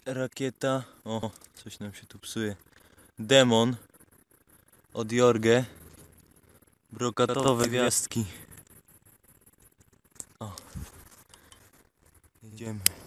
rakieta. O, coś nam się tu psuje. Demon od Jorge. Brokatowe gwiazdki. O, jedziemy.